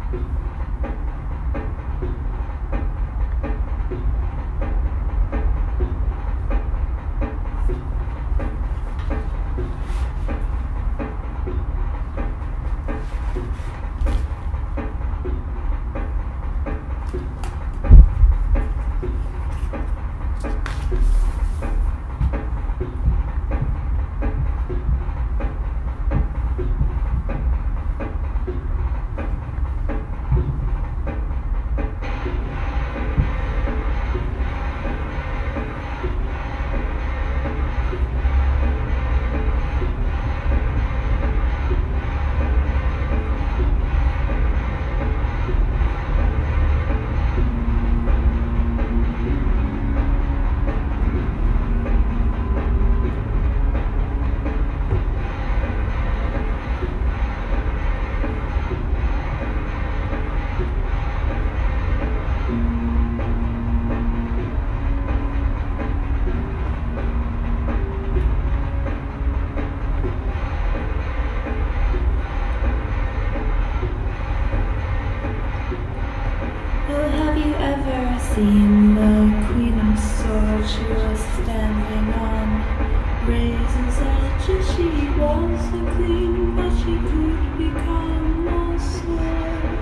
Seen the Queen of Swords, she was standing on razor's edge. She was a queen, but she could become a sword.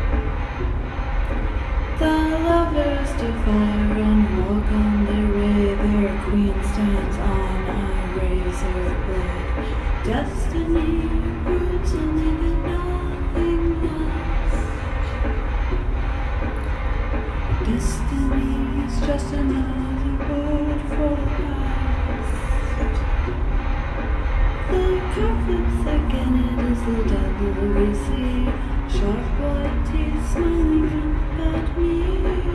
The lovers defy and walk on their way. Their queen stands on a razor blade. Destiny roots only the nothing less. Destiny is just another word for past. The carpet's again, it is the devil we see. Sharp white teeth smiling up at me.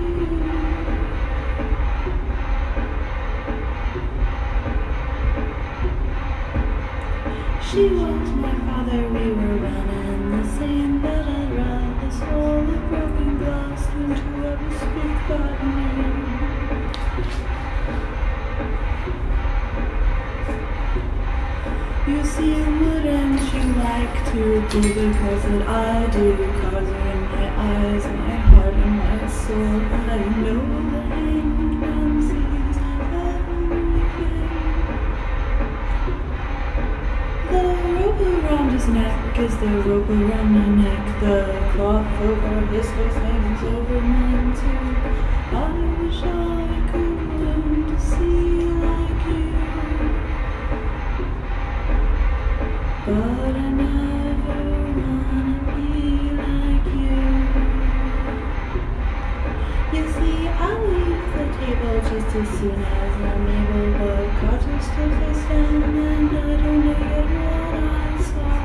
She was my father, we were one and the same, but I'd rather swallow the broken glass than to ever speak that name. You see wood and you like to do because that I do. Cars are in my eyes, my heart and my soul. I know the hangman sees everything. The rope around his neck is the rope around my neck. The cloth over his face hangs over mine too. I wish I could learn to see like you, but I never wanna be like you. You see, I leave the table just as soon as I'm able, but cards are still face down and I don't know yet what I saw.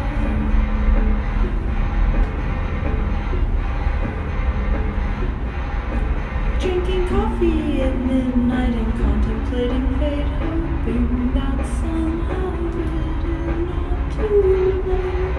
Drinking coffee at midnight and contemplating fate, hoping that somehow it is not too late.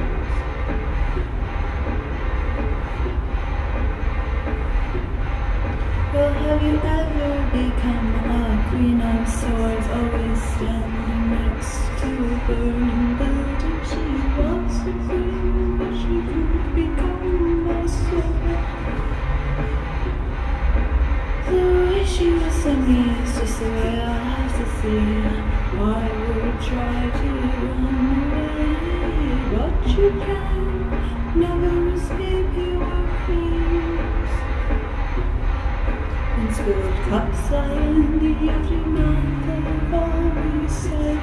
Well, have you ever become a queen of swords, always standing next to a burning building? She was a queen, but she could become a sword. The way she was to me is just the way I have to see. I would try to run away, but you can never escape your fears. And spilled cups lie in the aftermath of all we said.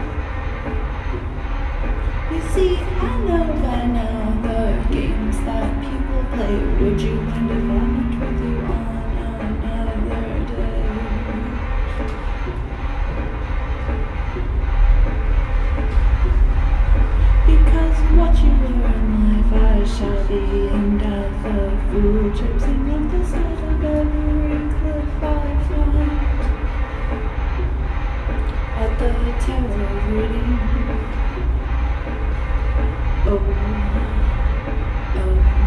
You see, I know by now the games that people play. Would you mind if I went with you on another day? Because what you were in life, I shall be in death. A fool gypsing up the side of every cliff I find. At the terror of reading. Oh, oh.